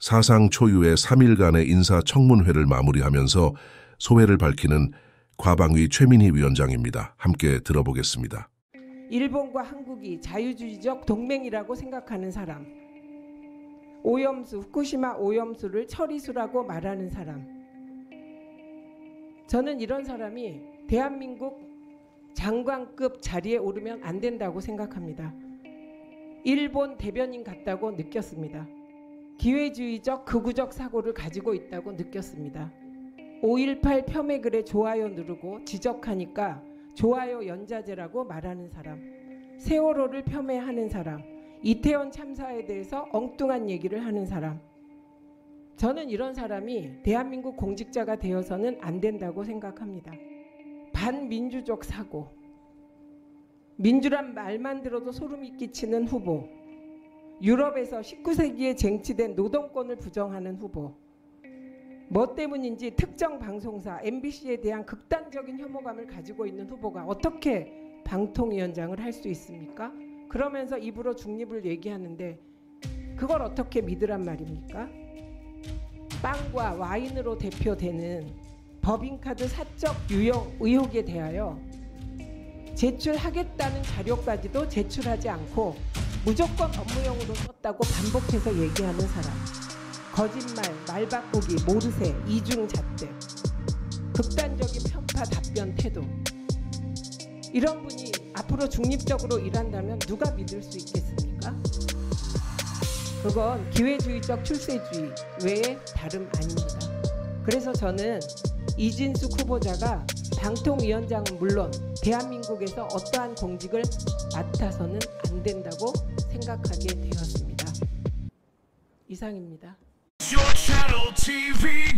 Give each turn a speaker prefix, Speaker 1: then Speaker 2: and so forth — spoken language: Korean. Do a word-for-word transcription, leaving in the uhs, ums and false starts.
Speaker 1: 사상 초유의 삼 일간의 인사청문회를 마무리하면서 소회를 밝히는 과방위 최민희 위원장입니다. 함께 들어보겠습니다.
Speaker 2: 일본과 한국이 자유주의적 동맹이라고 생각하는 사람, 오염수, 후쿠시마 오염수를 처리수라고 말하는 사람, 저는 이런 사람이 대한민국 장관급 자리에 오르면 안 된다고 생각합니다. 일본 대변인 같다고 느꼈습니다. 기회주의적 극우적 사고를 가지고 있다고 느꼈습니다. 오일팔 폄훼글에 좋아요 누르고 지적하니까 좋아요 연자제라고 말하는 사람, 세월호를 폄훼하는 사람, 이태원 참사에 대해서 엉뚱한 얘기를 하는 사람, 저는 이런 사람이 대한민국 공직자가 되어서는 안 된다고 생각합니다. 반민주적 사고, 민주란 말만 들어도 소름이 끼치는 후보, 유럽에서 십구 세기에 쟁취된 노동권을 부정하는 후보, 뭐 때문인지 특정 방송사 엠비씨에 대한 극단적인 혐오감을 가지고 있는 후보가 어떻게 방통위원장을 할 수 있습니까? 그러면서 입으로 중립을 얘기하는데 그걸 어떻게 믿으란 말입니까? 빵과 와인으로 대표되는 법인카드 사적 유용 의혹에 대하여 제출하겠다는 자료까지도 제출하지 않고 무조건 업무용으로 썼다고 반복해서 얘기하는 사람, 거짓말, 말바꾸기, 모르쇠, 이중잣대, 극단적인 편파 답변 태도, 이런 분이 앞으로 중립적으로 일한다면 누가 믿을 수 있겠습니까? 그건 기회주의적 출세주의 외에 다름 아닙니다. 그래서 저는 이진숙 후보자가 방통위원장은 물론 대한민국에서 어떠한 공직을 맡아서는 안 된다고 생각하게 되었습니다. 이상입니다.
Speaker 3: Your channel 티비